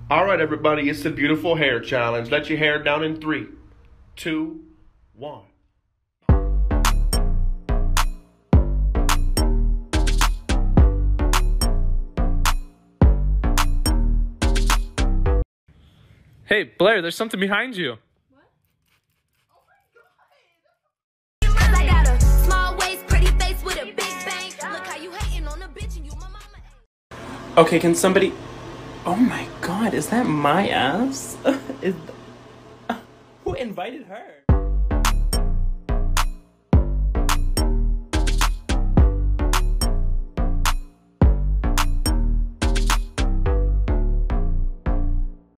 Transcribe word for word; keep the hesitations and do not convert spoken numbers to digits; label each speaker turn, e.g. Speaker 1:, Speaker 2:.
Speaker 1: All right, everybody, it's the beautiful hair challenge. Let your hair down in three, two, one.
Speaker 2: Hey, Blair, there's something behind you.
Speaker 3: What? Oh my god! I got a small waist, pretty face with a big bang. Look how you hating on a bitch and you my mama.
Speaker 4: Okay, can somebody... Oh my god, is that my ass? Is... Who invited her?